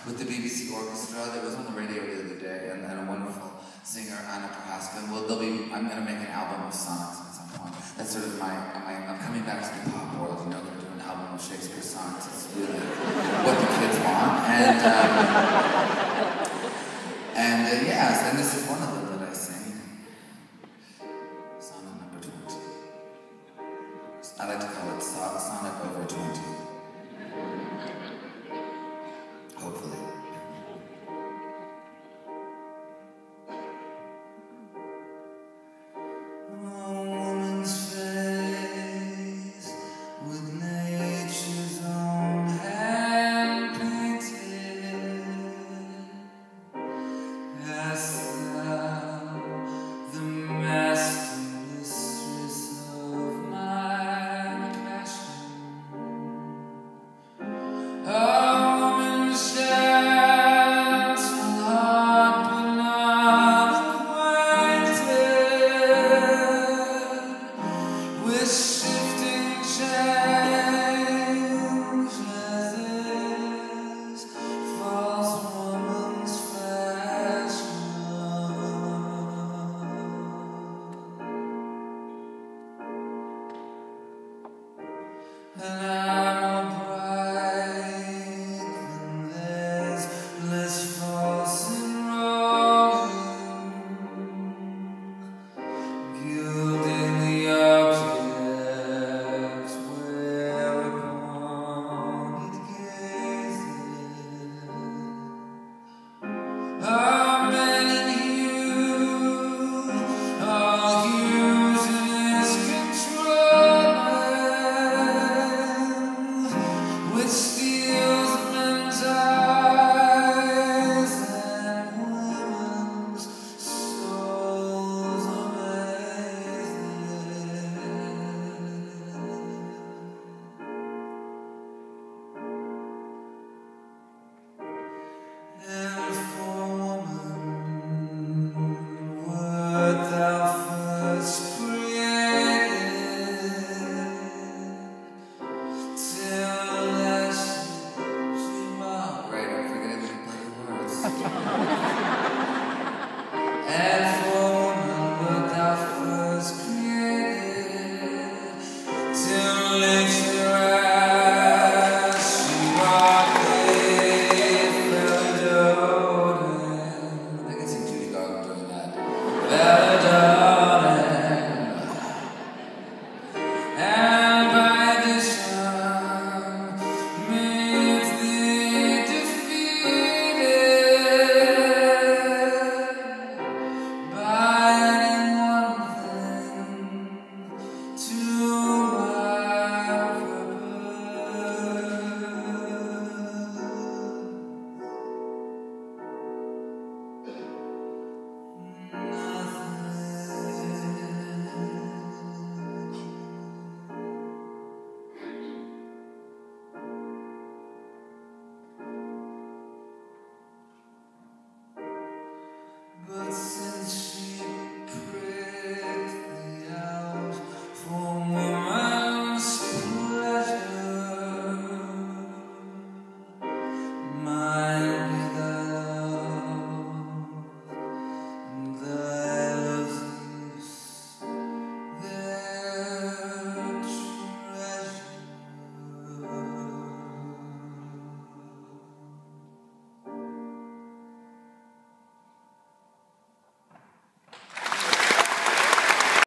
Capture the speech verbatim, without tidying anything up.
with the B B C Orchestra that was on the radio the other day, and, and a wonderful singer, Anna Prohaska. And we'll, they'll be, I'm going to make an album of sonnets at some point. That's sort of my, my, I'm coming back to the pop world, you know, they're doing an album of Shakespeare sonnets. It's really what the kids want. And, um, and uh, yes, and